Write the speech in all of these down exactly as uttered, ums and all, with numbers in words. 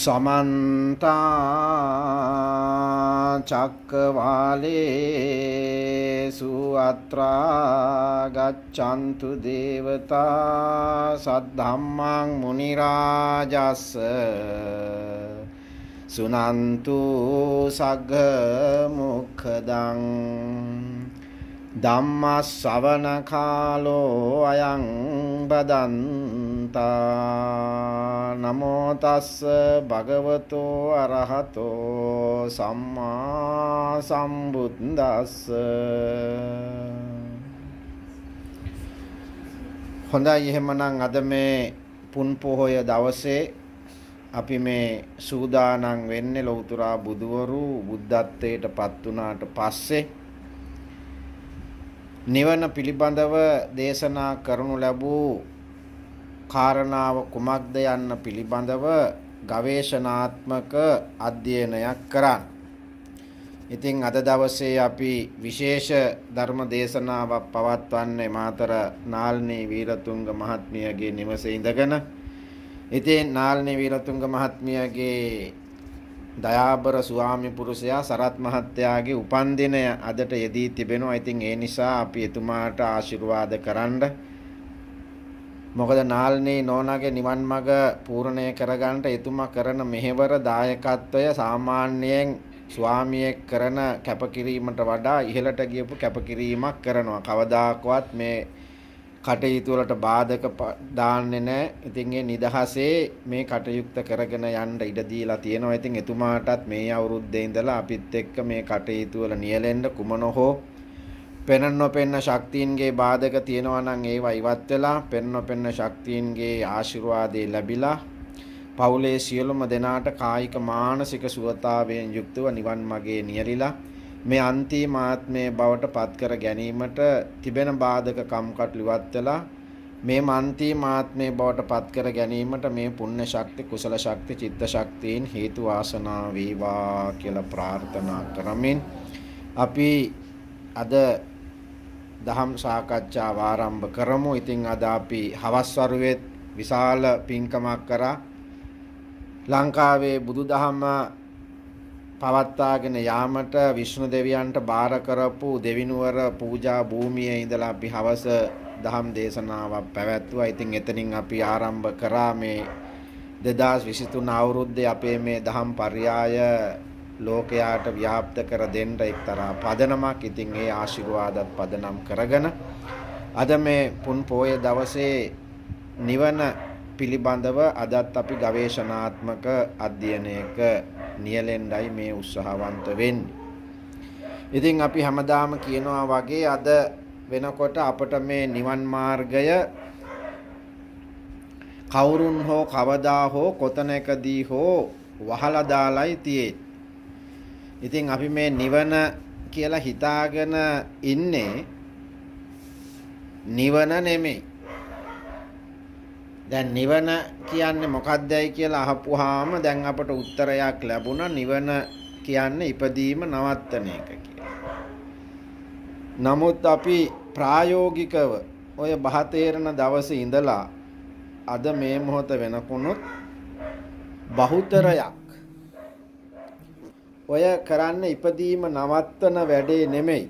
समन्ता चक्रवालेषु अत्रा गच्छन्तु देवता सद्धम्मं मुनिराजस्य सुनन्तु सग्मुखदं ධම්මස්සවන කාලෝ අයං බදන්තා නමෝ තස්ස භගවතෝ අරහතෝ සම්මා සම්බුද්දස්ස. හොඳයි, එහෙමනම් අද මේ පුන් පොහොය දවසේ අපි මේ සූදානම් වෙන්නේ ලෞතර බුදුවරු බුද්ධත්වයට පත් වුණාට පස්සේ නිවන පිළිබඳව දේශනා කරනු ලැබූ කාරණාව කුමක්ද යන්න පිළිබඳව ගවේෂණාත්මක අධ්‍යයනයක් කරන්න. ඉතින් අද දවසේ අපි විශේෂ ධර්ම දේශනාවක් පවත්වන්නේ මාතර නාල්නී වීරතුංග මහත්මියගේ නිවසේ ඉඳගෙන. ඉතින් නාල්නී වීරතුංග මහත්මියගේ දයාබර ස්වාමි පුරුෂයා සරත් මහත්තයාගේ උපන්දිනය අදට යෙදී තිබෙනවා. ඉතින් ඒ නිසා අපි එතුමාට ආශිර්වාද කරන්න. මොකද නාල්නී නෝනාගේ නිවන් මඟ පූර්ණය කරගන්න එතුමා කරන මෙහෙවර දායකත්වය සාමාන්‍යයෙන් ස්වාමියෙක් කරන කැපකිරීමට වඩා ඉහළට ගියපු කැපකිරීමක් කරනවා. කවදාකවත් මේ කටයුතු වලට බාධක දාන්නේ නැහැ. ඉතින් ඒ නිදහසේ මේ කටයුත්ත කරගෙන යන්න ඉඩ දීලා තියෙනවා. ඉතින් එතුමාටත් මේ අවුරුද්දේ ඉඳලා අපිත් එක්ක මේ කටයුතු වල නියැලෙන්න කුමන හෝ පෙන නොපෙන්න ශක්තියින්ගේ බාධක තියෙනවා නම් ඒවා ඉවත් වෙලා පෙන නොපෙන්න ශක්තියින්ගේ ආශිර්වාදේ ලැබිලා පවුලේ සියලුම දෙනාට කායික මානසික සුවතාවයෙන් යුක්තව නිවන් මාගේ නියැලිලා මේ අන්තිම ආත්මයේ බවට පත් කර ගැනීමට තිබෙන බාධක කම්කටොළු ඉවත් වෙලා මේ අන්තිම ආත්මයේ බවට පත් කර ගැනීමට මේ පුණ්‍ය ශක්ති කුසල ශක්ති චිත්ත ශක්තියින් හේතු වාසනා වේවා කියලා ප්‍රාර්ථනා කරමින් අපි අද දහම් සාකච්ඡාව ආරම්භ කරමු. ඉතින් අද අපි හවස් වරුවේ විශාල පින්කමක් කරා ලංකාවේ බුදුදහම පවත්වාගෙන යාමට විෂ්ණු දෙවියන්ට බාර කරපු දෙවිනුවර පූජා භූමියේ ඉඳලා අපි හවස දහම් දේශනාවක් පැවැත්වුවා. ඉතින් එතනින් අපි ආරම්භ කරා මේ දෙදාස් විසිතුන අවුරුද්දේ අපේ මේ දහම් පර්යාය ලෝකයාට ව්‍යාප්ත කර දෙන්න එක්තරා පදනමක්. ඉතින් ඒ ආශිර්වාදත් පදනම් කරගෙන අද මේ පුන් පොය දවසේ නිවන පිළිබඳව අදත් අපි ගවේෂණාත්මක අධ්‍යයනයක නියැලෙන්නයි මේ උත්සාහවන්ත වෙන්නේ. ඉතින් අපි හැමදාම කියනවා වගේ අද වෙනකොට අපට මේ නිවන් මාර්ගය කවුරුන් හෝ කවදා හෝ කොතැනකදී හෝ වහලා දාලයි තියෙන්නේ. ඉතින් අපි මේ නිවන කියලා හිතාගෙන ඉන්නේ නිවන නෙමෙයි. දැන් නිවන කියන්නේ මොකක්දයි කියලා අහපුවාම දැන් අපට උත්තරයක් ලැබුණා. නිවන කියන්නේ ඉපදීම නවත්තන එක කියලා. නමුත් අපි ප්‍රායෝගිකව ඔය බහ තේරන දවසේ ඉඳලා අද මේ මොහොත වෙනකොනොත් බහුතරයක් ඔය කරන්නේ ඉපදීම නවත්තන වැඩේ නෙමෙයි.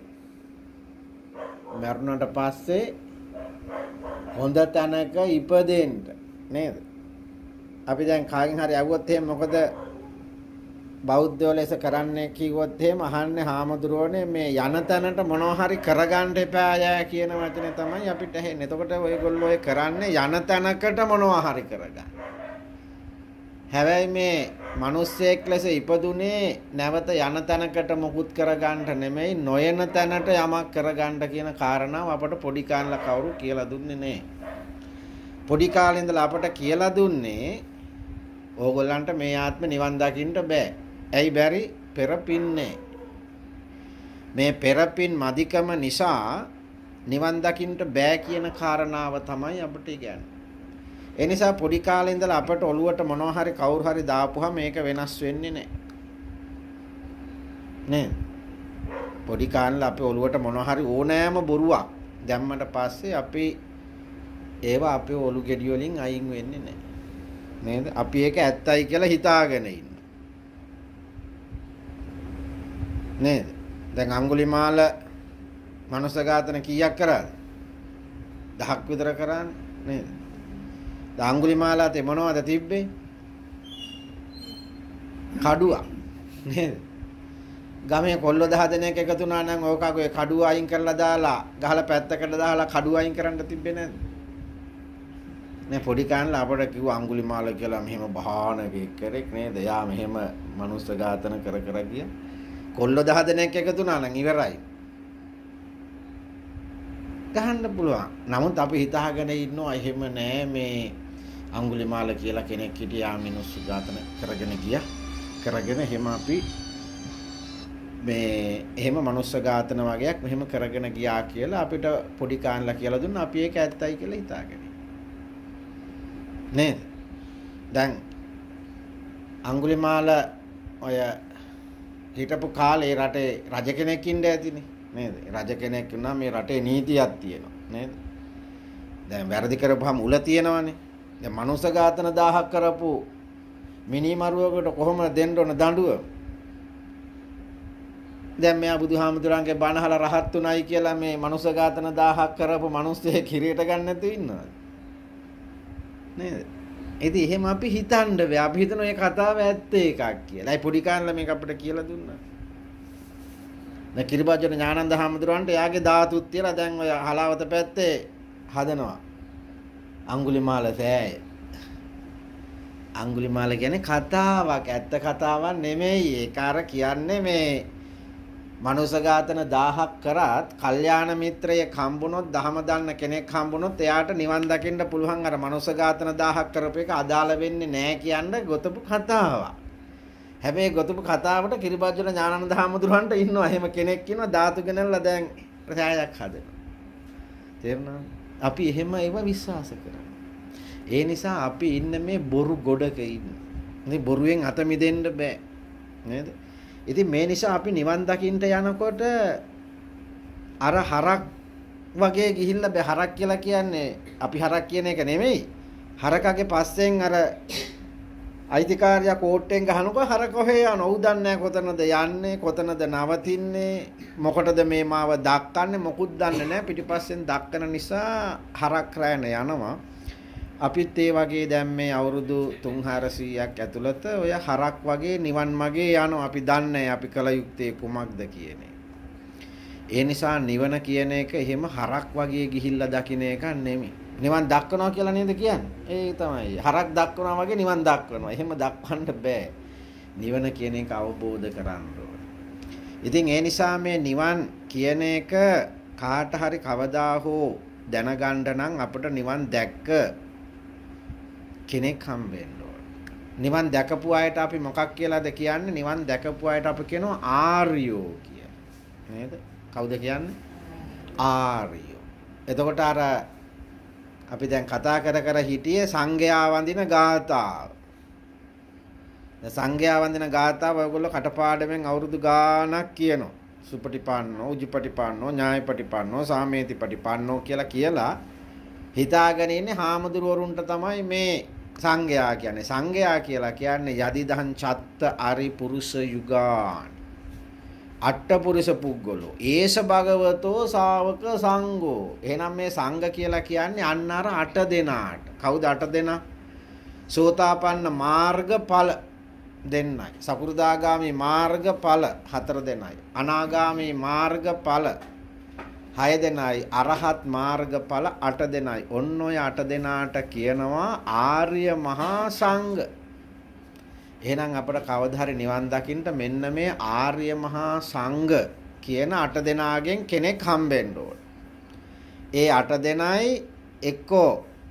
මරණයට පස්සේ හොඳ තැනක ඉපදෙන්න නේද? අපි දැන් කාගෙන් හරි අහුවොත් එහෙම මොකද බෞද්ධයෝ ලෙස කරන්නේ කිව්වොත් එහෙම අහන්නේ හාමුදුරුවනේ මේ යන තැනට මොනවා හරි කරගන්න එපාය කියන වචනේ තමයි අපිට ඇහෙන්නේ. එතකොට ඔයගොල්ලෝ ඔය කරන්නේ යන තැනකට මොනවා හරි කරගන්න. හැබැයි මේ මිනිස්සෙක් ලෙස ඉපදුනේ නැවත යන තැනකට මොකුත් කරගන්න නෙමෙයි නොයන තැනට යමක් කරගන්න කියන කාරණාව අපට පොඩි කාලේ කවුරු කියලා දුන්නේ නැහැ. පොඩි කාලේ ඉඳලා අපට කියලා දුන්නේ ඕගොල්ලන්ට මේ ආත්ම නිවන් දකින්න බෑ. ඇයි බැරි? පෙරපින්නේ. මේ පෙරපින් මදිකම නිසා නිවන් දකින්න බෑ කියන කාරණාව තමයි අපට ඉගන්නේ. ඒ නිසා පොඩි කාලේ ඉඳලා අපට ඔළුවට මොනවා හරි කවුරු හරි දාපුවා මේක වෙනස් වෙන්නේ නැහැ. නේ? පොඩි කාලේ අපේ ඔළුවට මොනවා හරි ඕනෑම බොරුවක් දැම්මට පස්සේ අපි ඒවා අපේ ඔලු ගෙඩි වලින් අයින් වෙන්නේ නැහැ. නේද? අපි ඒක ඇත්තයි කියලා හිතාගෙන ඉන්න. නේද? දැන් අඟුලිමාල මනුස්ස ඝාතන කීයක් කරාද? දහක් විතර කරානේ නේද? දැන් අඟුලිමාලාට මොනවද තිබ්බේ? කඩුවක් නේද? ගමේ කොල්ලෝ දහ දෙනෙක් එකතු වුණා නම් ඕකගේ කඩුව අයින් කරලා දාලා ගහලා පැත්තකට දාලා කඩුව අයින් කරන්න තිබ්බේ නැද්ද? නේ පොඩි කාන්ලා අපට කිව්ව අඟුලිමාල කියලා මෙහෙම බහානක එක්කෙනෙක් නේද? යා මෙහෙම මනුස්ස ඝාතන කර කර ගියා. කොල්ලෝ දහ දෙනෙක් එකතු වුණා නම් ඉවරයි. ගහන්න පුළුවන්. නමුත් අපි හිතාගෙන ඉන්නවා එහෙම නෑ මේ අඟුලිමාල කියලා කෙනෙක් හිටියා මිනිස්සු ඝාතන කරගෙන ගියා. කරගෙන එහෙම අපි මේ එහෙම මනුස්ස ඝාතන වගේක් මෙහෙම කරගෙන ගියා කියලා අපිට පොඩි කාන්ලා කියලා දුන්නා. අපි ඒක ඇත්තයි කියලා හිතාගෙන. නේද? දැන් අඟුලිමාල ඔය හිටපු කාලේ රටේ රජ කෙනෙක් ඉන්න ඇතිනේ නේද? රජ කෙනෙක් වුණා මේ රටේ නීතියක් තියෙනවා නේද? දැන් වැරදි කරපුවාම උල තියෙනවනේ. දැන් මනුස්ස ඝාතන දහයක් කරපු මිනිමරුවකට කොහොමද දෙන්න ඕන දඬුවම? දැන් මෙයා බුදුහාමුදුරන්ගේ බණ අහලා රහත් උනායි කියලා මේ මනුස්ස ඝාතන දහයක් කරපු මිනිස්සේ කිරියට ගන්න නැතුව ඉන්නවද? නේද? ඉතින් එහෙම අපි හිතන්න බෑ. අපි හිතන මේ කතාව ඇත්ත එකක් කියලා. ඒ පොඩි කාන්ලා මේක අපිට කියලා දුන්නා. දැන් කිරිබාජන ඥානන්ද හාමුදුරන්ට එයාගේ ධාතුත් තියලා දැන් ඔය හලාවත පැත්තේ හදනවා. අඟුලිමාල සෑය. අඟුලිමාල කියන්නේ කතාවක්. ඇත්ත කතාවක් නෙමෙයි. ඒක අර කියන්නේ මේ මනුස්ස ඝාතන දහයක් කරත් කල්යාණ මිත්‍රයෙක් හම්බුනොත් දහම දන්න කෙනෙක් හම්බුනොත් එයාට නිවන් දකින්න පුළුවන්. අර මනුස්ස ඝාතන දහයක් කරපු එක අදාළ වෙන්නේ නැහැ කියන්නේ ගොතපු කතාවක්. හැබැයි ගොතපු කතාවට කිරිබාජන ඥානන්ද හාමුදුරන්ට ඉන්නවා එහෙම කෙනෙක් ඉන්නවා ධාතු ගෙනල්ලා දැන් ප්‍රසායක් හදනවා. තේරුණාද? අපි එහෙම ඒව විශ්වාස කරනවා. ඒ නිසා අපි ඉන්න මේ බොරු ගොඩක ඉන්නේ. මේ බොරුවෙන් අත මිදෙන්න බෑ. නේද? ඉතින් මේ නිසා අපි නිවන් දකින්න යනකොට අර හරක් වගේ ගිහිල්ලා බෑ. හරක් කියලා කියන්නේ අපි හරක් කියන එක නෙමෙයි. හරකගේ පස්සෙන් අර අයිතිකාරයා කෝට්ටෙන් ගහනකොට හර කොහේ යනවා? ඌ දන්නේ නැහැ කොතනද යන්නේ, කොතනද නවතින්නේ, මොකටද මේ මාව දක්කන්නේ, මොකුත් දන්නේ නැහැ. පිටිපස්සෙන් දක්කන නිසා හරක් රැන යනවා. අපිත් ඒ වගේ දැන් මේ අවුරුදු තුන් හාරසීයක් ඇතුළත ඔය හරක් වගේ නිවන් මාගේ යනවා. අපි දන්නේ අපි කල යුත්තේ කුමක්ද කියන එක. ඒ නිසා නිවන කියන එක එහෙම හරක් වගේ ගිහිල්ලා දකින්න එක නෙමෙයි. නිවන් දක්වනවා කියලා නේද කියන්නේ? ඒ තමයි. හරක් දක්වනවා වගේ නිවන් දක්වනවා. එහෙම දක්වන්න බෑ. නිවන කියන එක අවබෝධ කරගන්න ඕනේ. ඉතින් ඒ නිසා මේ නිවන් කියන එක කාට හරි කවදා හෝ දැනගන්න නම් අපිට නිවන් දැක්ක කෙනෙක් හම්බෙන්න ඕනේ. නිවන් දැකපු අයට අපි මොකක් කියලාද කියන්නේ? නිවන් දැකපු අයට අපි කියනවා ආර්යෝ කියලා. නේද? කවුද කියන්නේ? ආර්යෝ. එතකොට අර අපි දැන් කතා කර කර හිටියේ සංඝයා වඳින ගාථාව. දැන් සංඝයා වඳින ගාථාව ඔයගොල්ලෝ කටපාඩමෙන් අවුරුදු ගාණක් කියනවා. සුපටිපන්නෝ, උජුපටිපන්නෝ, ඥායපටිපන්නෝ, සාමේතිපටිපන්නෝ කියලා කියලා හිතාගෙන ඉන්නේ හාමුදුරුවරුන්ට තමයි මේ සංඝයා කියන්නේ. සංඝයා කියලා කියන්නේ යදිදහං චත්ත අරි පුරුෂ යුගාන්. අට්ඨපුරුෂ පුද්ගලෝ ඒස භගවතෝ ශාවක සංඝෝ. එහෙනම් මේ සංඝ කියලා කියන්නේ අන්න අර අට දෙනාට. කවුද අට දෙනා? සෝතාපන්න මාර්ගඵල දෙන්නයි. සකු르දාගාමි මාර්ගඵල හතර දෙනයි. අනාගාමි මාර්ගඵල හය දෙනයි. අරහත් මාර්ගඵල අට දෙනයි. ඔන්න ඔය අට දෙනාට කියනවා ආර්ය මහා සංඝ. එහෙනම් අපිට කවදා හරි නිවන් දකින්න මෙන්න මේ ආර්ය මහා සංඝ කියන අට දෙනාගෙන් කෙනෙක් හම්බෙන්න ඕන. ඒ අට දෙනයි එක්කෝ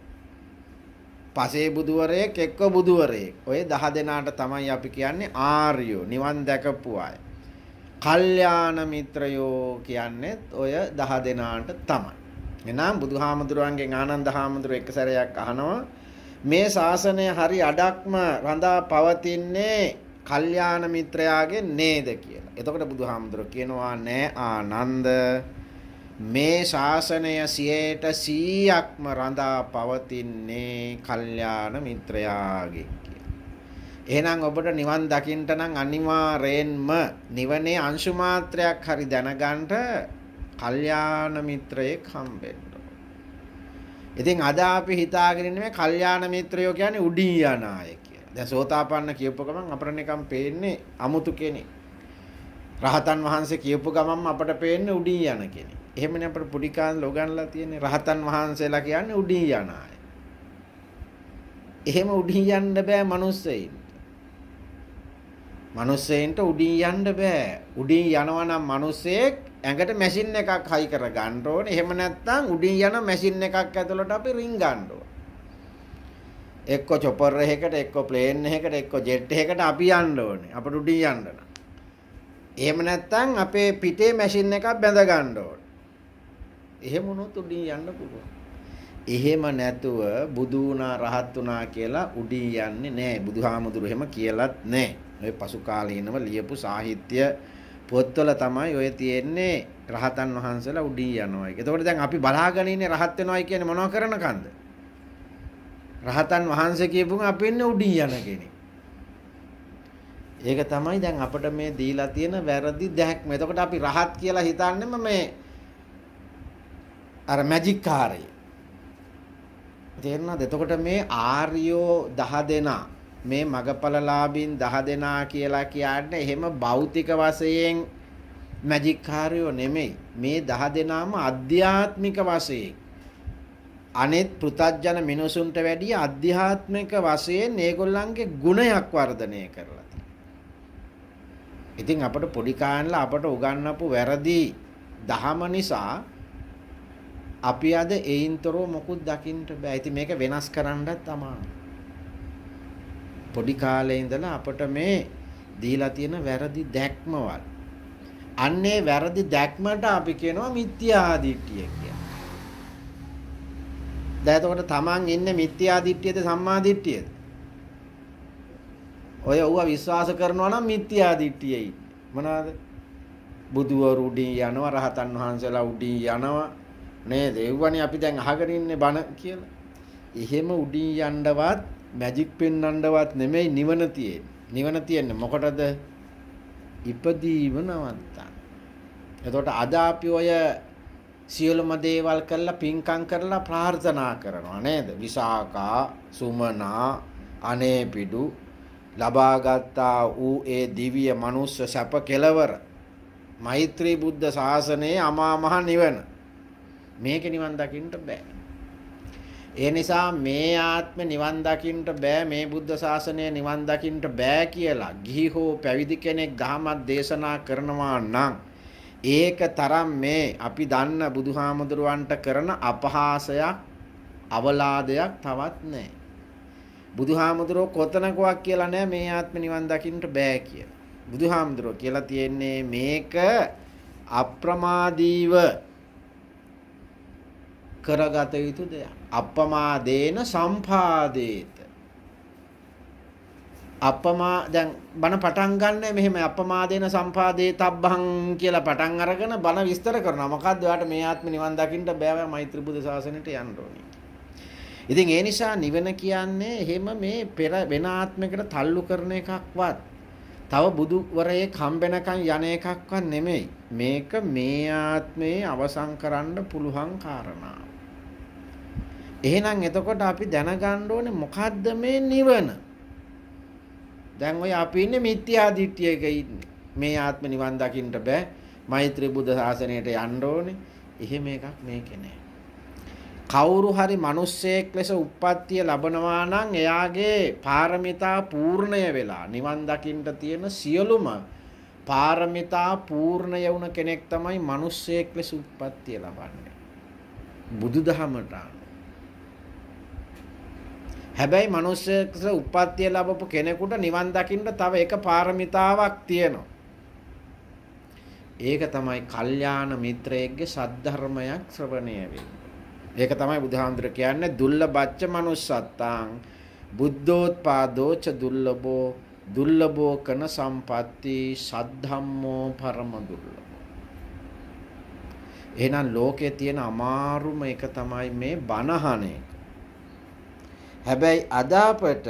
පසේ බුදුවරයෙක් එක්කෝ බුදුවරයෙක්. ඔය දහ දෙනාට තමයි අපි කියන්නේ ආර්යෝ, නිවන් දැකපු අය. කල්යාණ මිත්‍රයෝ කියන්නේත් ඔය දහ දෙනාට තමයි. එනම් බුදුහාමුදුරුවන්ගෙන් ආනන්ද හාමුදුරුවෝ එක සැරයක් අහනවා මේ ශාසනය හරි අඩක්ම රඳා පවතින්නේ කල්යාණ මිත්‍රයාගේ නේද කියලා. එතකොට බුදුහාමුදුරුවෝ කියනවා නෑ ආනන්ද, මේ ශාසනය සියයට සීයක්ම රඳා පවතින්නේ කල්යාණ මිත්‍රයාගේ. එහෙනම් ඔබට නිවන් දකින්න නම් අනිවාර්යෙන්ම නිවනේ අංශු මාත්‍රයක් හරි දැනගන්න කල්යාණ මිත්‍රයෙක් හම්බෙන්න. ඉතින් අද අපි හිතාගෙන ඉන්නේ මේ කල්යාණ මිත්‍රයෝ කියන්නේ උඩින් යන අය කියලා. දැන් සෝතාපන්න කියපු ගමන් අපට නිකන් පේන්නේ අමුතු කෙනෙක්. රහතන් වහන්සේ කියපු ගමන් අපට පේන්නේ උඩින් යන කෙනෙක්. එහෙමනේ අපට පොඩි කාලේ උගන්ලා තියෙන්නේ රහතන් වහන්සේලා කියන්නේ උඩින් යන අය. එහෙම උඩින් යන්න බෑ මිනිස්සෙයින්. මිනිස්සෙයින්ට උඩින් යන්න බෑ. උඩින් යනවා නම් මිනිස්සෙක් ඇඟට මැෂින් එකක් හයි කර ගන්න ඕනේ. එහෙම නැත්නම් උඩින් යන මැෂින් එකක් ඇතුළට අපි රින් ගන්න ඕනේ. එක්ක චොපර් එකකට, එක්ක ප්ලේන් එකකට, එක්ක ජෙට් එකකට අපි යන්න ඕනේ. අපිට උඩින් යන්න නම්. එහෙම නැත්නම් අපේ පිටේ මැෂින් එකක් බැඳ ගන්න ඕනේ. එහෙම වුණොත් උඩින් යන්න පුළුවන්. එහෙම නැතුව බුදු වුණා රහත් වුණා කියලා උඩින් යන්නේ නැහැ. බුදුහාමුදුරු එහෙම කියලත් නැහැ. ඔය පසු කාලීනව ලියපු සාහිත්‍ය පොත්වල තමයි ඔය තියෙන්නේ රහතන් වහන්සේලා උඩින් යනවා එක. එතකොට දැන් අපි බලාගෙන ඉන්නේ රහත් වෙනවයි කියන්නේ මොනව කරනකන්ද? රහතන් වහන්සේ කියපුම අපි ඉන්නේ උඩින් යන කෙනෙක්. ඒක තමයි දැන් අපිට මේ දීලා තියෙන වැරදි දැක්ම. එතකොට අපි රහත් කියලා හිතන්නේම මේ අර මැජික් කාර්යය. තේරෙනවද? එතකොට මේ ආර්යෝ දහ දෙනා මේ මගපලලාභීන් දහ දෙනා කියලා කියන්නේ එහෙම භෞතික වශයෙන් මැජික් කාර්යෝ නෙමෙයි. මේ දහ දෙනාම අධ්‍යාත්මික වශයෙන් අනෙත් පෘථග්ජන මිනිසුන්ට වැඩිය අධ්‍යාත්මික වශයෙන් ඒගොල්ලන්ගේ ගුණයක් වර්ධනය කරලා තියෙනවා. ඉතින් අපට පොඩි කාන්ලා අපට උගන්වපු වැරදි දහම නිසා අපි අද ඒයින්තරෝ මොකුත් දකින්න බෑ. ඉතින් මේක වෙනස් කරන්නත් අමාරුයි. පොඩි කාලේ ඉඳලා අපට මේ දීලා තියෙන වැරදි දැක්මවල්. අන්නේ වැරදි දැක්මට අපි කියනවා මිත්‍යා දිට්ඨිය කියලා. දැන් එතකොට තමන් ඉන්නේ මිත්‍යා දිට්ඨියද සම්මා දිට්ඨියද? ඔය ඌව විශ්වාස කරනවා නම් මිත්‍යා දිට්ඨියයි. මොනවාද? බුදුවරු උඩින් යනවා, රහතන් වහන්සේලා උඩින් යනවා නේද? ඒවනේ අපි දැන් අහගෙන ඉන්නේ බණ කියලා. එහෙම උඩින් යන්නවත් මැජික් පෙන්වන්නවත් නෙමෙයි නිවන තියෙන්නේ. නිවන තියෙන්නේ මොකටද? ඉපදීම නවත්තන්න. එතකොට අද අපි ඔය සියලුම දේවල් කරලා පින්කම් කරලා ප්‍රාර්ථනා කරනවා නේද? විසාකා, සුමනා, අනේපිඩු ලබාගත්තා වූ ඒ දිව්‍ය මනුස්ස සැප කෙලවර මෛත්‍රී බුද්ධ ශාසනයේ අමා මහ නිවන. මේක නිවන් දකින්න බෑ. ඒ නිසා මේ ආත්ම නිවන් දකින්න බෑ, මේ බුද්ධ ශාසනය නිවන් දකින්න බෑ කියලා ගිහි හෝ පැවිදි කෙනෙක් ධර්මයක් දේශනා කරනවා නම් ඒක තරම් මේ අපි දන්න බුදුහාමුදුරුවන්ට කරන අපහාසයක්, අවලාදයක් තවත් නැහැ. බුදුහාමුදුරුවෝ කොතනකවත් කියලා නැහැ මේ ආත්ම නිවන් දකින්න බෑ කියලා. බුදුහාමුදුරුවෝ කියලා තියෙන්නේ මේක අප්‍රමාදීව කරගත යුතු දෙයක්. අප්‍රමාදේන සම්පාදේත. අප්‍රමා දැන් බණ පටන් ගන්න මෙහෙම අප්‍රමාදේන සම්පාදේතබ්බං කියලා පටන් අරගෙන බණ විස්තර කරනවා. මොකද්ද ඔයාලට මේ ආත්ම නිවන් දකින්න බෑ, මෛත්‍රී බුදු සාසනයට යන්න ඕනේ. ඉතින් ඒ නිසා නිවන කියන්නේ එහෙම මේ පෙර වෙන ආත්මයකට තල්ලු කරන එකක්වත් තව බුදුවරයෙක් හම්බෙනකන් යන එකක්වත් නෙමෙයි. මේක මේ ආත්මේ අවසන් කරන්න පුළුවන් කාරණා. එහෙනම් එතකොට අපි දැනගන්න ඕනේ මොකද්ද මේ නිවන? දැන් ඔය අපි ඉන්නේ මිත්‍යා දිට්ඨියක ඉන්නේ. මේ ආත්ම නිවන් දකින්න බෑ, මෛත්‍රී බුද්ධ ශාසනයට යන්න ඕනේ. එහෙම එකක් මේකේ නෑ. කවුරු හරි මිනිස්සෙක් ලෙස උප්පත්තිය ලබනවා නම් එයාගේ පාරමිතා පූර්ණය වෙලා නිවන් දකින්න තියෙන සියලුම පාරමිතා පූර්ණය වුණ කෙනෙක් තමයි මිනිස්සෙක් ලෙස උප්පත්තිය ලබන්නේ. බුදුදහමට. හැබැයි මිනිස්සෙක් ලෙස උප්පත්තිය ලැබපු කෙනෙකුට නිවන් දකින්න තව එක පාරමිතාවක් තියෙනවා. ඒක තමයි කල්යාණ මිත්‍රයෙක්ගේ සද්ධර්මයක් ශ්‍රවණය වෙන්නේ. ඒක තමයි බුදුහාමුදුර කියන්නේ දුර්ලභච්ච manussත්තං බුද්ධෝත්පාදෝච දුර්ලභෝ දුර්ලභෝ කන සම්පatti සද්ධම්මෝ පරම දුර්ලභෝ. එහෙනම් ලෝකයේ තියෙන අමාරුම එක තමයි මේ බනහන එක. හැබැයි අද අපට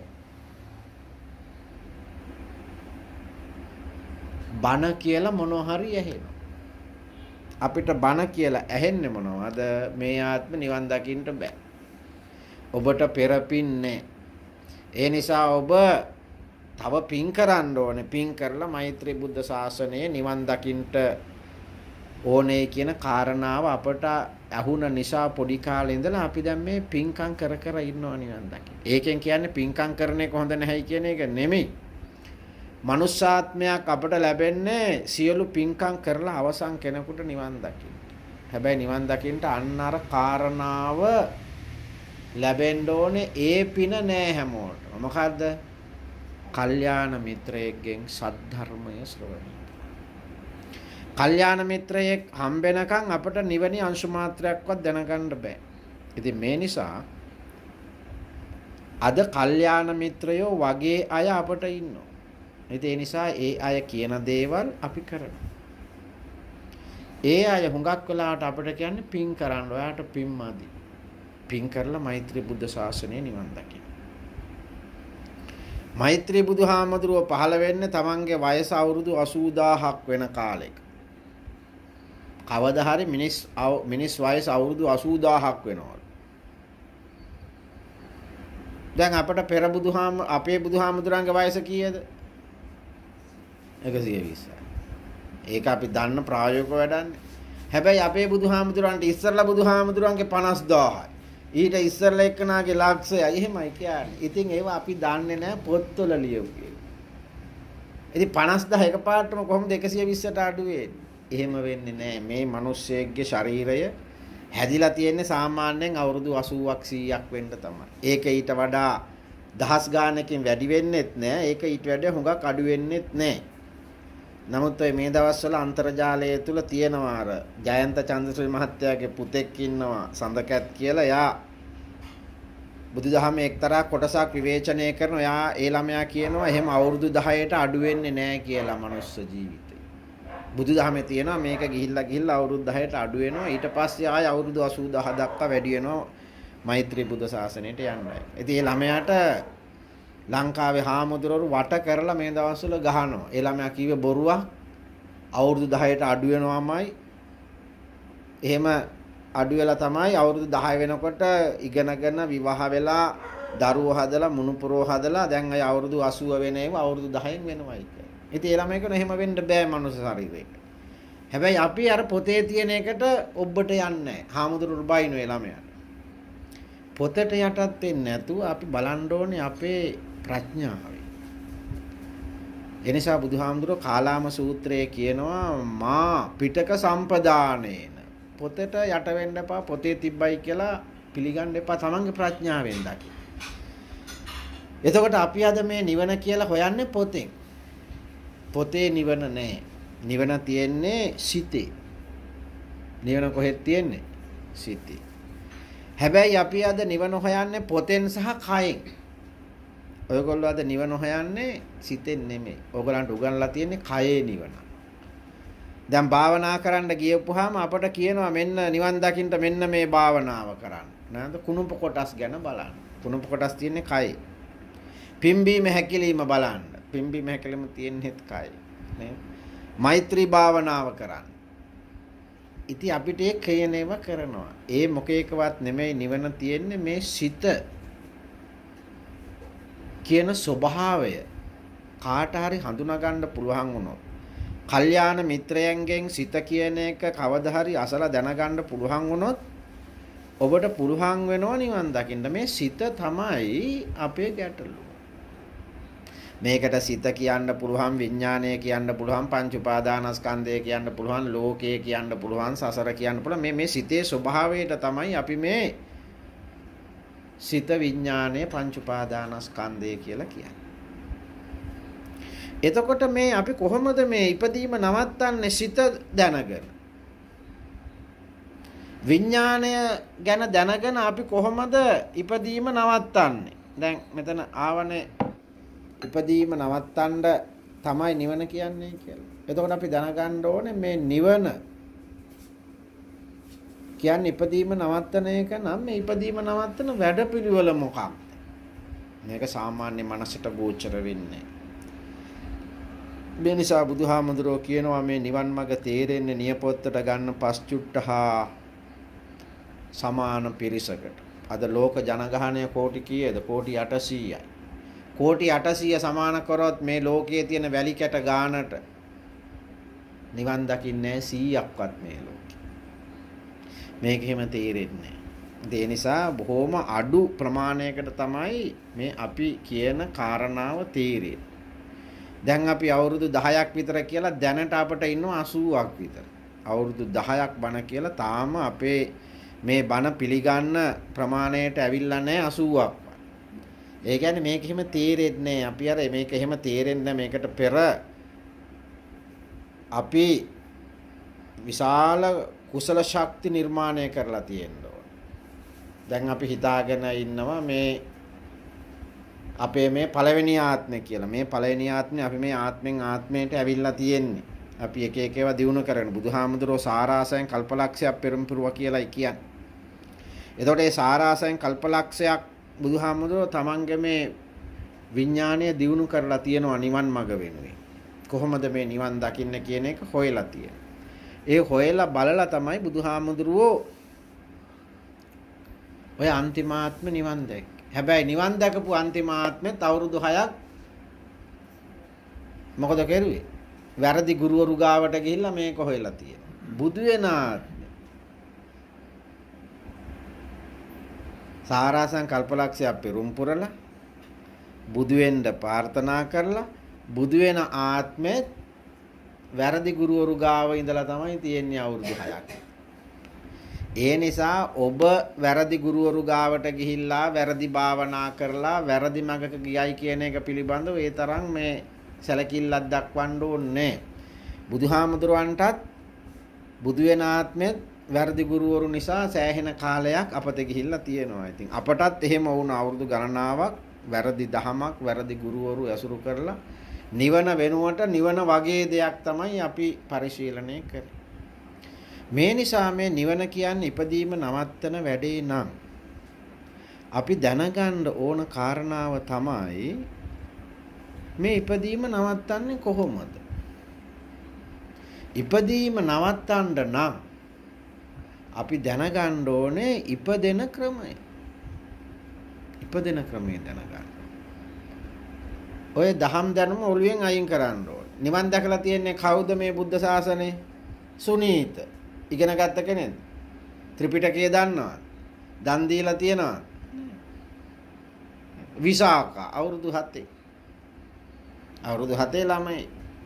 බන කියලා මොනවා හරි ඇහෙනවා. අපිට බන කියලා ඇහෙන්නේ මොනවද? මේ ආත්ම නිවන් දකින්න බෑ. ඔබට පෙරපින්නේ. ඒ නිසා ඔබ තව පින් කරන්න ඕනේ. පින් කරලා මෛත්‍රී බුද්ධ ශාසනයේ නිවන් දකින්න ඕනේ කියන කාරණාව අපට අහුන නිසා පොඩි කාලේ ඉඳලා අපි දැන් මේ පින්කම් කර කර ඉන්නවා නිවන් දකින්න. ඒකෙන් කියන්නේ පින්කම් කරන එක හොඳ නැහැයි කියන එක නෙමෙයි. මනුෂ්‍යාත්මයක් අපට ලැබෙන්නේ සියලු පින්කම් කරලා අවසන් කෙනෙකුට නිවන් දකින්න. හැබැයි නිවන් දකින්න අන්න අර කාරණාව ලැබෙන්න ඕනේ. ඒ පින නෑ හැමෝටම. මොකද්ද? කල්යාණ මිත්‍රයෙක්ගෙන් සද්ධර්මය ශ්‍රවණය. කල්යාණ මිත්‍රයෙක් හම්බෙනකන් අපට නිවනි අංශු මාත්‍රයක්වත් දැනගන්න බෑ. ඉතින් මේ නිසා අද කල්යාණ මිත්‍රයෝ වගේ අය අපට ඉන්නවා. ඒ නිසා ඒ අය කියන දේවල් අපි කරනවා. ඒ අය හුඟක් වෙලාවට අපිට කියන්නේ පින් කරන්න. ඔයාට පින් මදි. පින් කරලා මෛත්‍රී බුද්ධ ශාසනය නිවන් දකින්න. මෛත්‍රී බුදුහාමුදුරුව පහළ වෙන්නේ තමන්ගේ වයස අවුරුදු අසූදාහක් වෙන කාලෙක. කවදා හරි මිනිස් මිනිස් වයස අවුරුදු අසූදාහක් වෙනවා. දැන් අපට පෙර බුදුහාම අපේ බුදුහාමුදුරන්ගේ වයස කීයද? එකසිය විස්සයි. ඒක අපි දන්න ප්‍රායෝගික වැඩන්නේ. හැබැයි අපේ බුදුහාමුදුරන්ට ඉස්සරලා බුදුහාමුදුරන්ගේ පනස් දාහයි. ඊට ඉස්සරලා එක්කනාගේ ලක්ෂයයි. එහෙමයි කියන්නේ. ඉතින් ඒවා අපි දන්නේ නැහැ පොත්වල ලියපු කියලා. ඉතින් පනස් දහ එකපාරටම කොහොමද එකසිය විස්සට අඩු වෙන්නේ? එහෙම වෙන්නේ නැහැ. මේ මිනිස්සෙක්ගේ ශරීරය හැදිලා තියෙන්නේ සාමාන්‍යයෙන් අවුරුදු අසූවක් සීයක් වෙන්න තමයි. ඒක ඊට වඩා දහස් ගානකින් වැඩි වෙන්නෙත් නැහැ. ඒක ඊට වඩා හුඟක් අඩු වෙන්නෙත් නැහැ. නමුත් මේ දවස්වල අන්තර්ජාලය තුල තියෙනවා අර ජයන්ත චන්ද්‍රශ්‍රී මහත්තයාගේ පුතෙක් ඉන්නවා සඳකැත් කියලා. එයා බුදුදහමේ එක්තරා කොටසක් විවේචනය කරනවා. එයා ඒ ළමයා කියනවා එහෙම අවුරුදු දහයට අඩු වෙන්නේ නැහැ කියලා මනුස්ස ජීවිතේ. බුදුදහමේ තියෙනවා මේක ගිහිල්ලා ගිහිල්ලා අවුරුදු දහයට අඩු වෙනවා. ඊට පස්සේ ආය අවුරුදු අසූදාහ දක්වා වැඩි වෙනවා මෛත්‍රී බුද්ධ ශාසනයට යන්නයි. ඉතින් ඒ ළමයාට ලංකාවේ හාමුදුරුවෝ වට කරලා මේ දවස්වල ගහනවා. ඒ ළමයා කිව්වේ බොරුවක්. අවුරුදු දහයට අඩු වෙනවාමයි. එහෙම අඩු වෙලා තමයි අවුරුදු දහය වෙනකොට ඉගෙනගෙන විවාහ වෙලා දරුවෝ හදලා මුණුපුරෝ හදලා දැන් අය අවුරුදු අසූව වෙන ඒවා අවුරුදු දහයෙන් වෙනවයි කියලා. ඉතින් ඒ ළමයි කියන එහෙම වෙන්න බෑ මනුස්ස ශරීරයක. හැබැයි අපි අර පොතේ තියෙන එකට ඔබට යන්නේ නැහැ. හාමුදුරුවෝ බයිනෝ ඒ ළමයාට. පොතට යටත් වෙන්නේ නැතුව අපි බලන්න ඕනේ අපේ ප්‍රඥාවයි. එනිසා බුදුහාමුදුරුවෝ කාලාම සූත්‍රයේ කියනවා මා පිටක සම්පදානේන. පොතට යට වෙන්න එපා. පොතේ තිබ්බයි කියලා පිළිගන්න එපා. තමන්ගේ ප්‍රඥාවෙන් දකි. එතකොට අපි අද මේ නිවන කියලා හොයන්නේ පොතෙන්. පොතේ නිවන නැහැ. නිවන තියෙන්නේ සිතේ. නිවන කොහෙද තියෙන්නේ? සිතේ. හැබැයි අපි අද නිවන හොයන්නේ පොතෙන් සහ කයෙන්. ඔයගොල්ලෝ අද නිවන හොයන්නේ සිතෙන් නෙමෙයි. ඔයගලන්ට උගන්ලා තියෙන්නේ කයේ නිවන. දැන් භාවනා කරන්න ගියපුවාම අපට කියනවා මෙන්න නිවන් දකින්න මෙන්න මේ භාවනාව කරන්න. නේද? කුණුප කොටස් ගැන බලන්න. කුණුප කොටස් තියෙන්නේ කයේ. පිම්බීම හැකිලිම බලන්න. පිම්බීම හැකිලිම තියෙන්නේත් කයේ. නේද? මෛත්‍රී භාවනාව කරන්න. ඉතින් අපිට ඒ කියන ඒවා කරනවා. ඒ මොකේකවත් නෙමෙයි නිවන තියෙන්නේ මේ සිත කියන ස්වභාවය කාට හරි හඳුනා ගන්න පුළුවන් වුණොත්, කල්යාණ මිත්‍රයන්ගෙන් සිත කියන එක කවදා හරි අසලා දැනගන්න පුළුවන් වුණොත් ඔබට පුළුවන් වෙනවා නිවන් දකින්න. මේ සිත තමයි අපේ ගැටලුව. මේකට සිත කියන්න පුළුවන්, විඥානය කියන්න පුළුවන්, පංච උපාදානස්කන්ධය කියන්න පුළුවන්, ලෝකය කියන්න පුළුවන්, සසර කියන්න පුළුවන්. මේ මේ සිතේ ස්වභාවයට තමයි අපි මේ සිත විඥානය පංච උපාදානස්කන්ධය කියලා කියන්නේ. එතකොට මේ අපි කොහොමද මේ ඉපදීම නවත්තන්නේ? සිත දැනගෙන. විඥානය ගැන දැනගෙන අපි කොහොමද ඉපදීම නවත්තන්නේ? දැන් මෙතන ආවනේ ඉපදීම නවත්තන්න තමයි නිවන කියන්නේ කියලා. එතකොට අපි දැනගන්න ඕනේ මේ නිවන කියන්නේ ඉපදීම නවත්තන එක නම් මේ ඉපදීම නවත්තන වැඩපිළිවෙල මොකක්ද? මේක සාමාන්‍ය මනසට ගෝචර වෙන්නේ. මේ නිසා බුදුහාමුදුරුවෝ කියනවා මේ නිවන් මඟ තේරෙන්නේ නියපොත්තට ගන්න පස්චුට්ට හා සමාන පිරිසකට. අද ලෝක ජනගහනය කෝටි කීයද? කෝටි අටසීයයි. කෝටි අටසීය සමාන කරොත් මේ ලෝකයේ තියෙන වැලි කැට ගානට නිවන් දකින්නේ සීයක්වත් මේ ලෝකේ. මේක එහෙම තේරෙන්නේ නැහැ. ඒ නිසා බොහොම අඩු ප්‍රමාණයකට තමයි මේ අපි කියන කාරණාව තේරෙන්නේ. දැන් අපි අවුරුදු දහයක් විතර කියලා දැනට අපිට ඉන්නවා අසූවක් විතර. අවුරුදු දහයක් බණ කියලා තාම අපේ මේ බණ පිළිගන්න ප්‍රමාණයට ඇවිල්ලා නැහැ අසූවක්. ඒ කියන්නේ මේක එහෙම තේරෙන්නේ නැහැ. අපි අර මේක එහෙම තේරෙන්නේ මේකට පෙර අපි විශාල කුසල ශක්ති නිර්මාණය කරලා තියෙනවා. දැන් අපි හිතාගෙන ඉන්නවා මේ අපේ මේ පළවෙනි ආත්මය කියලා. මේ පළවෙනි ආත්මය අපි මේ ආත්මෙන් ආත්මයට ඇවිල්ලා තියෙන්නේ. අපි එක එක ඒවා දිනු කරගෙන බුදුහාමුදුරෝ සාරාසයෙන් කල්පලක්ෂයක් පෙරම්පුරුවා කියලායි කියන්නේ. එතකොට මේ සාරාසයෙන් කල්පලක්ෂයක් බුදුහාමුදුරෝ තමන්ගේ මේ විඥාණය දිනු කරලා තියෙනවා නිවන් මඟ වෙනුවෙන්. කොහොමද මේ නිවන් දකින්න කියන එක හොයලා තියෙන්නේ. ඒ හොයලා බලලා තමයි බුදුහාමුදුරුවෝ ඔය අන්තිමාත්ම නිවන් දැක්කේ. හැබැයි නිවන් දැකපු අන්තිමාත්මෙත් අවුරුදු හයක් මොකද කරුවේ? වැරදි ගුරුවරු ගාවට ගිහිල්ලා මේක හොයලා තියෙනවා. බුදු වෙන ආත්මෙ සාරාසං කල්පලක්ෂයක් පෙරම් පුරලා බුදු වෙන්න ප්‍රාර්ථනා කරලා බුදු වෙන ආත්මෙත් වැරදි ගුරුවරු ගාව ඉඳලා තමයි තියෙන්නේ අවුරුදු හයක්. ඒ නිසා ඔබ වැරදි ගුරුවරු ගාවට ගිහිල්ලා වැරදි භාවනා කරලා වැරදි මඟක ගියයි කියන එක පිළිබඳව ඒ තරම් මේ සැලකිල්ලක් දක්වන්න ඕනේ. බුදුහාමුදුරන්ටත් බුදු වෙන ආත්මෙත් වැරදි ගුරුවරු නිසා සෑහෙන කාලයක් අපත ගිහිල්ලා තියෙනවා. ඉතින් අපටත් එහෙම වුණ අවුරුදු ගණනාවක් වැරදි දහමක් වැරදි ගුරුවරු ඇසුරු කරලා නිවන වෙනුවට නිවන වගේ දෙයක් තමයි අපි පරිශීලනය කරන්නේ. මේ නිසා මේ නිවන කියන්නේ ඉපදීම නවත්තන වැඩේ නම් අපි දැනගන්න ඕන කාරණාව තමයි මේ ඉපදීම නවත්තන්නේ කොහොමද? ඉපදීම නවත්තන්න නම් අපි දැනගන්න ඕනේ ඉපදෙන ක්‍රමය. ඉපදෙන ක්‍රමය දැනගන්න. ඔය දහම් දැනුම ඔළුවෙන් අයින් කරන්න ඕනේ. නිවන් දැකලා තියෙන්නේ කවුද මේ බුද්ධ ශාසනය? සුනීත. ඉගෙන ගත්ත කෙනෙක්ද? ත්‍රිපිටකය දන්නවද? දන් දීලා තියනවද? විසාකා අවුරුදු හතේ. අවුරුදු හතේ ළමයි.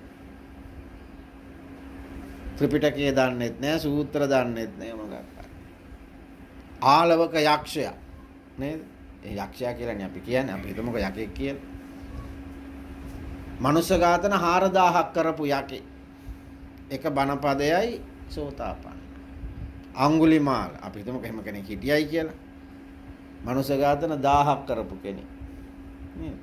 ත්‍රිපිටකය දන්නෙත් නෑ, සූත්‍ර දන්නෙත් නෑ මොකක්ද? ආලවක යක්ෂයා නේද? ඒ යක්ෂයා කියලානේ අපි කියන්නේ. අපි හිතමුකෝ යකෙක් කියලා. මනුෂ්‍ය ඝාතන හාරදාහක් කරපු යකේ. එක බණපදයයි සෝතාපන්න. අඟුලිමාල අපි හිතමුකෝ එහෙම කෙනෙක් හිටියයි කියලා. මනුෂ්‍ය ඝාතන දහයක් කරපු කෙනෙක්. නේද?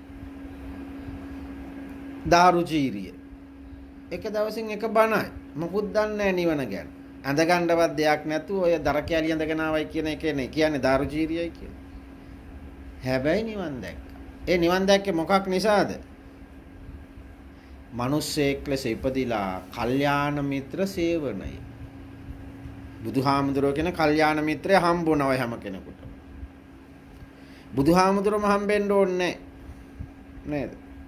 දාරුචීරිය. එක දවසින් එක බණයි. මොකුත් දන්නේ නැහැ නිවන ගැන. ඇඳ ගන්නවත් දෙයක් නැතුව ඔය දර කැලිය ඇඳගෙන ආවයි කියන එකනේ කියන්නේ දාරුචීරියයි කියන්නේ. හැබැයි නිවන් දැක්කා. ඒ නිවන් දැක්කේ මොකක් නිසාද? මිනිස්සෙක් ලෙස ඉපදිලා කල්යාණ මිත්‍ර සේවනය. බුදුහාමුදුරුවෝ කියන කල්යාණ මිත්‍රය හම්බුණා හැම කෙනෙකුට. බුදුහාමුදුරුවම හම්බෙන්න ඕනේ නේද?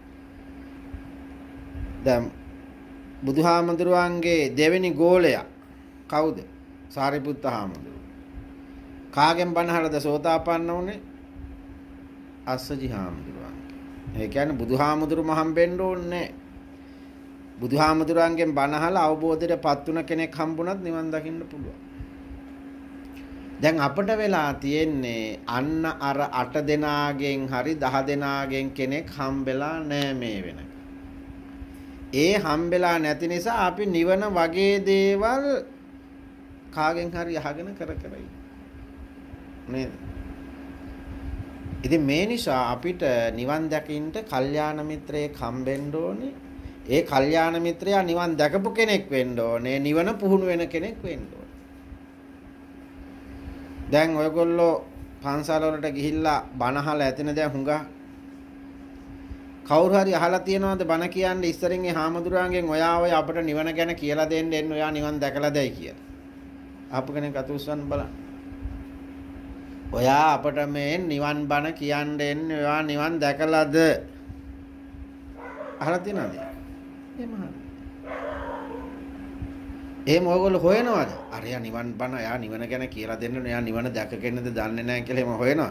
දැන් බුදුහාමුදුරුවන්ගේ දෙවෙනි ගෝලයා කවුද? සාරිපුත්ත හාමුදුරුවෝ. කාගෙන් බණහලද සෝතාපන්න වුනේ? අස්සජි හාමුදුරුවන්. ඒ කියන්නේ බුදුහාමුදුරුවම හම්බෙන්න ඕනේ. බුදුහාමුදුරන්ගෙන් බණහලා අවබෝධයට පත් වුණ කෙනෙක් හම්බුණත් නිවන් දකින්න පුළුවන්. දැන් අපිට වෙලා තියෙන්නේ අන්න අර අට දෙනාගෙන් හරි දහ දෙනාගෙන් කෙනෙක් හම්බෙලා නෑ මේ වෙනකන්. ඒ හම්බෙලා නැති නිසා අපි නිවන වගේ දේවල් කාගෙන් හරි අහගෙන කර කර නේද? ඉතින් මේ නිසා අපිට නිවන් දකින්න කල්යාණ මිත්‍රයෙක් හම්බෙන්න ඕනේ. ඒ කල්යාණ මිත්‍රයා නිවන් දැකපු කෙනෙක් වෙන්න ඕනේ. නිවන පුහුණු වෙන කෙනෙක් වෙන්න ඕනේ. දැන් ඔයගොල්ලෝ පන්සල් වලට ගිහිල්ලා බණ අහලා ඇතින දැන් හුඟා කවුරු හරි අහලා තියනවද බණ කියන්නේ ඉස්සරින් ඒ හාමුදුරුවන්ගෙන් ඔයා ඔය අපිට නිවන ගැන කියලා දෙන්න එන්න ඔයා නිවන් දැකලාදයි කියලා. අපු කෙනෙක් අත උස්සන්න බලන්න. ඔයා අපට මේ නිවන් බණ කියන්න එන්නේ ඔයා නිවන් දැකලාද? අහලා තියනවද? එහෙම අහලා. එහෙම ඔයගොල්ලෝ හොයනවද? අරයා නිවන් බණ එයා නිවන ගැන කියලා දෙන්න එයා නිවන දැකගෙනද දන්නේ නැහැ කියලා එහෙම හොයනවද?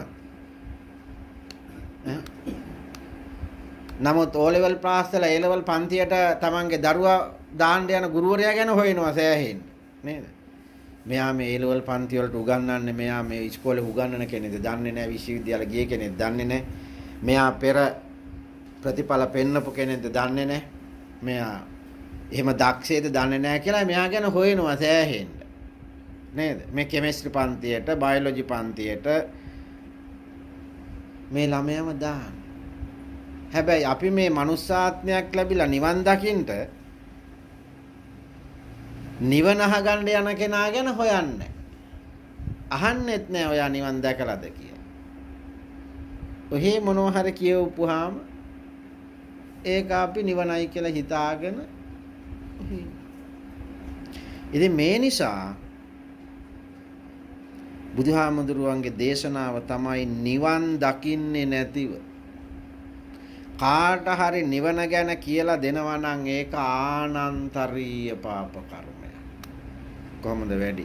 ඈ නමුත් O level පාසල A level පන්තියට තමන්ගේ දරුවා දාන්න යන ගුරුවරයා ගැන හොයනවා සෑහෙන්න නේද? මෙයා මේ A level පන්ති වලට උගන්වන්නේ මෙයා මේ ඉස්කෝලේ උගන්වන කෙනෙක්ද දන්නේ නැහැ විශ්වවිද්‍යාල ගිය කෙනෙක්ද දන්නේ නැහැ. මෙයා පෙර ප්‍රතිඵල පෙන්නපු කෙනෙක්ද දන්නේ නැහැ. මෙයා එහෙම දක්ෂයේද දන්නේ නැහැ කියලා මෙයා ගැන හොයනවා සෑහෙන්න නේද? මේ කෙමිස්ට්‍රි පන්තියට බයොලොජි පන්තියට මේ ළමයාම දාන්න. හැබැයි අපි මේ මනුස්සාත්මයක් ලැබිලා නිවන් දකින්න නිවන අහගන්න යන කෙනා ගැන හොයන්නේ. අහන්නෙත් නෑ ඔයා නිවන් දැකලාද කියලා. ඔහි මොනවා හරි කියවුවාම ඒක අපි නිවනයි කියලා හිතාගෙන ඉතින් මේ නිසා බුදුහාමුදුරුවන්ගේ දේශනාව තමයි නිවන් දකින්නේ නැතිව කාට හරි නිවන ගැන කියලා දෙනවා නම් ඒක ආනන්තරීය පාප කර්මයක්. කොහොමද වැඩි?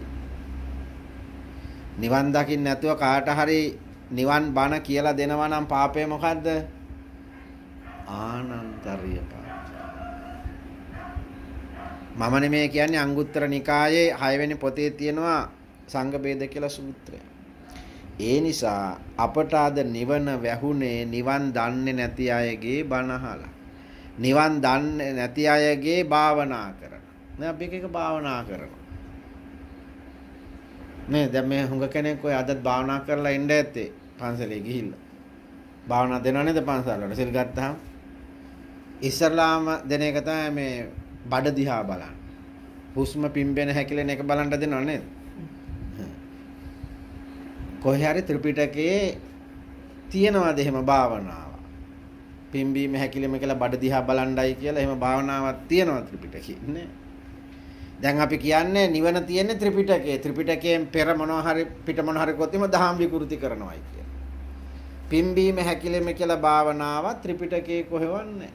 නිවන් දකින්න නැතුව කාට හරි නිවන් බණ කියලා දෙනවා නම් පාපය මොකද්ද? ආනන්තරීය පාප. මම නෙමෙයි කියන්නේ අංගුත්තර නිකායේ හය වෙනි පොතේ තියෙනවා සංඝ බේද කියලා සූත්‍රය. ඒ නිසා අපට අද නිවන වැහුනේ නිවන් දන්නේ නැති අයගේ බණ අහලා. නිවන් දන්නේ නැති අයගේ භාවනා කරන. නේ අපි එක එක භාවනා කරනවා. නේ දැන් මේ හුඟ කෙනෙක් ඔය අදත් භාවනා කරලා ඉන්න ඇත්තේ පන්සලේ ගිහිල්ලා. භාවනා දෙනව නේද පන්සල් වල? සිල් ගත්තාම ඉස්ලාම දෙන එක තමයි මේ බඩ දිහා බලන්න. හුස්ම පිම්බෙන හැකිලෙන එක බලන්න දෙනව නේද? කොහේ හරි ත්‍රිපිටකයේ තියෙනවද එහෙම භාවනාව? පිම්බීම හැකිලිම කියලා බඩ දිහා බලන්නයි කියලා එහෙම භාවනාවක් තියෙනවද ත්‍රිපිටකයේ? නේ. දැන් අපි කියන්නේ නිවන තියෙන්නේ ත්‍රිපිටකයේ. ත්‍රිපිටකයෙන් පෙර මොනවා හරි පිට මොනවා හරි කොතිම දහම් විකෘති කරනවායි කියලා. පිම්බීම හැකිලිම කියලා භාවනාව ත්‍රිපිටකයේ කොහෙවන්නේ?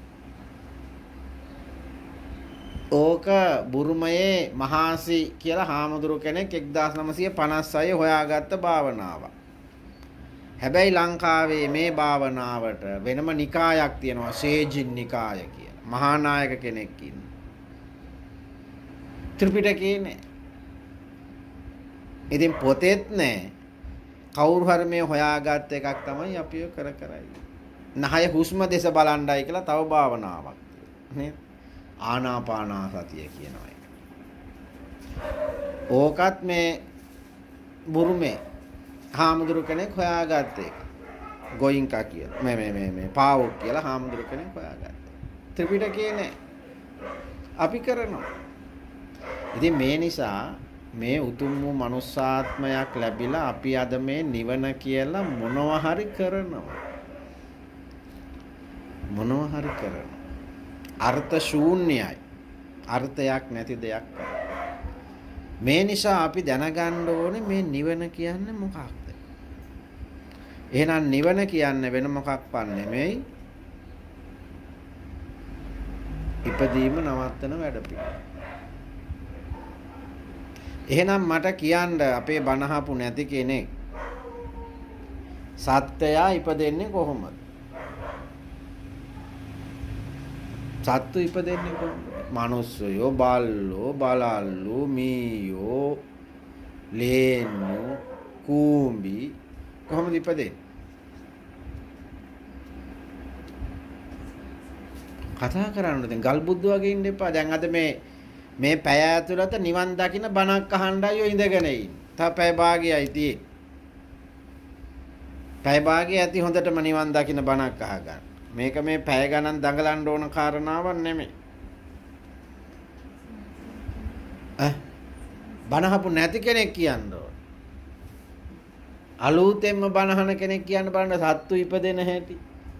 ඕක බුරුමයේ මහාසි කියලා හාමුදුරු කෙනෙක් එක්දාස් නවසිය පනස් හය හොයාගත්ත භාවනාවක්. හැබැයි ලංකාවේ මේ භාවනාවට වෙනම නිකායක් තියෙනවා සේජින් නිකාය කියලා. මහානායක කෙනෙක් ඉන්නවා. ත්‍රිපිටකේ නෑ. ඉතින් පොතේත් නෑ. කවුරු හරි මේ හොයාගත්ත එකක් තමයි අපි කර කරයි. නහය හුස්ම දෙස බලන්නයි කියලා තව භාවනාවක් නේද? ආනාපානසතිය කියනවා ඒක. ඕකත් මේ බුරුමේ හාමුදුරු කෙනෙක් හොයාගත්ත එක. ගෝයින්කා කියලා. මේ මේ මේ මේ පාවොක් කියලා හාමුදුරු කෙනෙක් හොයාගත්තා. ත්‍රිපිටකේ නෑ. අපි කරනවා. ඉතින් මේ නිසා මේ උතුම් වූ මනුස්සාත්මයක් ලැබිලා අපි අද මේ නිවන කියලා මොනවා හරි කරනවා. මොනවා හරි කරනවා. අර්ථ ශූන්‍යයි. අර්ථයක් නැති දෙයක් මේ නිසා අපි දැනගන්න ඕනේ මේ නිවන කියන්නේ මොකක්ද? එහෙනම් නිවන කියන්නේ වෙන මොකක්වත් නෙමෙයි. ඉපදීම නවත්තන වැඩපිළිවෙල. එහෙනම් මට කියන්න අපේ බණ අහපු නැති කෙනෙක් සත්‍යය ඉපදෙන්නේ කොහොමද? සත්තු ඉපදෙන්නේ කොහොමද? මනුස්සයෝ, බල්ලෝ, බලල්ලෝ, මීයෝ, ලේන්නෝ, කූඹි කොහොමද ඉපදෙන්නේ? කතා කරන්න දැන් ගල් බුද්ධ වගේ ඉන්න එපා. දැන් අද මේ මේ පැය ඇතුළත නිවන් දකින්න බණක් අහන්නයි ඔය ඉඳගෙන ඉන්නේ. තව පැය භාගයයි තියෙන්නේ. පැය භාගය ඇති හොඳටම නිවන් දකින්න බණක් අහගන්න. මේක මේ පැය ගණන් දඟලන්න ඕන කාරණාවක් නෙමෙයි. අහ බණහපු නැති කෙනෙක් කියන්න ඕන. අලුතෙන්ම බණහන කෙනෙක් කියන්න බලන්න සත්තු ඉපදෙන හැටි.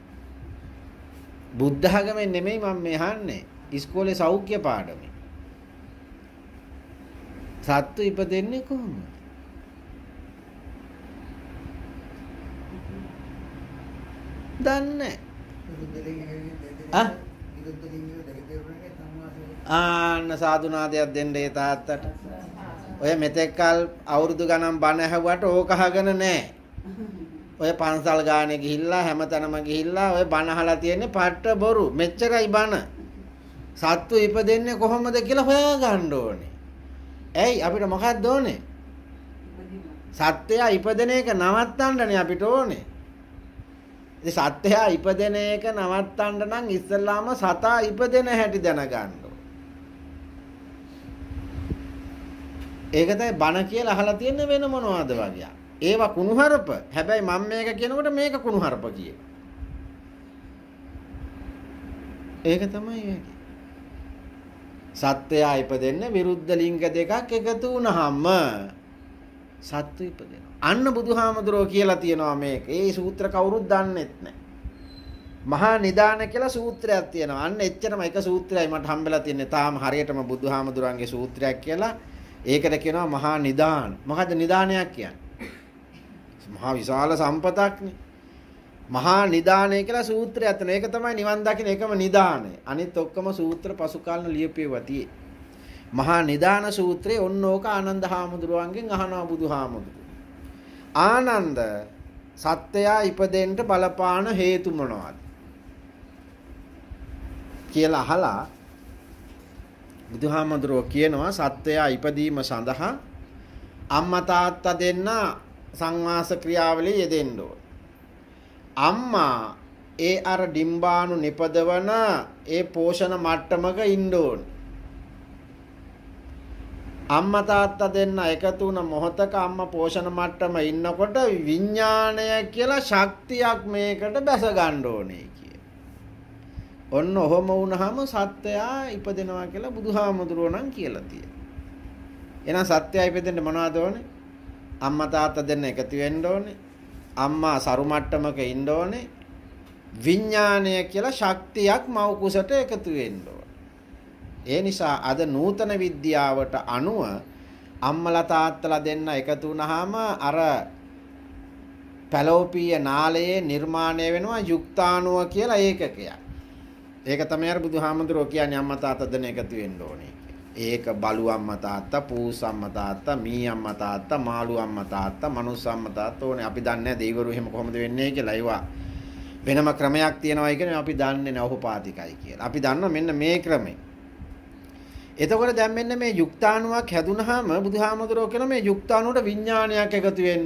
බුද්ධ ආගමෙන් නෙමෙයි මම මේ අහන්නේ. ඉස්කෝලේ සෞඛ්‍ය පාඩමේ. සත්තු ඉපදෙන්නේ කොහොමද? දන්නේ ආ ආන්න සාදුනාදයක් දෙන්න ඒ තාත්තට. ඔය මෙතෙක්කල් අවුරුදු ගණන් බණ ඇහුවට ඕක අහගෙන නැහැ. ඔය පන්සල් ගානේ ගිහිල්ලා හැමතැනම ගිහිල්ලා ඔය බණ අහලා තියෙන්නේ පට්ට බොරු. මෙච්චරයි බණ. සත්තු ඉපදෙන්නේ කොහොමද කියලා හොයා ගන්න ඕනේ. ඇයි අපිට මොකක්ද ඕනේ? සත්‍යය ඉපදෙන එක නවත්තන්නනේ අපිට ඕනේ. ඉතින් සත්‍යය ඉපදෙන එක නවත්තන්න නම් ඉස්සල්ලාම සතා ඉපදෙන හැටි දැනගන්න. ඒක තමයි බණ කියලා අහලා තියෙන වෙන මොනවද වගේ. ඒවා කුණුහරුප. හැබැයි මම මේක කියනකොට මේක කුණුහරුප කියන. ඒක තමයි වෙන්නේ. සත්‍යය ඉපදෙන්න විරුද්ධ ලිංග දෙකක් එකතු වුණාම සත්තු ඉපදෙනවා. අන්න බුදුහාමුදුරුවෝ කියලා තියෙනවා මේක. ඒ සූත්‍ර කවුරුත් දන්නෙත් නැහැ. මහා නිදාන කියලා සූත්‍රයක් තියෙනවා. අන්න එච්චරම එක සූත්‍රයයි මට හම්බෙලා තියෙන්නේ. තාම හරියටම බුදුහාමුදුරන්ගේ සූත්‍රයක් කියලා. ඒකට කියනවා මහා නිදාන. මොකද්ද නිදානයක් කියන්නේ? මහා විශාල සම්පතක්නේ. මහා නිදානය කියලා සූත්‍රයක් තියෙනවා. ඒක තමයි නිවන් දකින්න එකම නිදානය. අනිත් ඔක්කොම සූත්‍ර පසු කාලන ලියපෙවවා tie. මහා නිදාන සූත්‍රයේ ඔන්න ඕක ආනන්ද හාමුදුරුවන්ගෙන් අහනවා බුදුහාමුදුරුවෝ. ආනන්ද සත්‍යය ඉපදෙන්න බලපාන හේතු මොනවද? කියලා අහලා බුදුහාමුදුරුවෝ කියනවා සත්‍යය ඉපදීම සඳහා අම්මා තාත්තා දෙන්න සංවාස ක්‍රියාවලිය යෙදෙන්න ඕන. අම්මා ඒ අර ඩිම්බානු නිපදවන ඒ පෝෂණ මට්ටමක ඉන්න ඕන. අම්මා තාත්තා දෙන්න එකතු වුණ මොහොතක අම්මා පෝෂණ මට්ටම ඉන්නකොට විඥාණය කියලා ශක්තියක් මේකට බැස ගන්න ඕනේ කිය. ඔන්න ඔහොම වුණාම සත්‍යය ඉපදෙනවා කියලා බුදුහාමුදුරුවෝ නම් කියලා තියෙනවා. එහෙනම් සත්‍යය ඉපදෙන්න මොනවද ඕනේ? අම්මා තාත්තා දෙන්න එකතු වෙන්න ඕනේ. අම්මා සරු මට්ටමක ඉන්න ඕනේ. විඥාණය කියලා ශක්තියක් මව් කුසට එකතු වෙන්න ඕනේ. ඒ නිසා අද නූතන විද්‍යාවට අනුව අම්මලා තාත්තලා දෙන්න එකතු වුණාම අර පැලෝපීය නාලයේ නිර්මාණය වෙනවා යුක්තාණුව කියලා ඒකකයක්. ඒක තමයි අර බුදුහාමුදුරුවෝ කියන්නේ අම්මා තාත්තා දෙන්න එකතු වෙන්න ඕනේ. ඒක බලු අම්මා තාත්තා, පූස් අම්මා තාත්තා, මී අම්මා තාත්තා, මාළු අම්මා තාත්තා, මනුස්ස අම්මා තාත්තා ඕනේ. අපි දන්නේ නැහැ දෙවිවරු එහෙම කොහොමද වෙන්නේ කියලා. ඒවා වෙනම ක්‍රමයක් තියෙනවා කියන්නේ අපි දන්නේ නැහැ ඔහුපාතිකයි කියලා. අපි දන්නවා මෙන්න මේ ක්‍රමය. එතකොට දැන් මෙන්න මේ යුක්තාණුවක් හැදුනහම බුදුහාමුදුරුවෝ කියන මේ යුක්තාණුවට විඥානයක් එකතු වෙන්නේ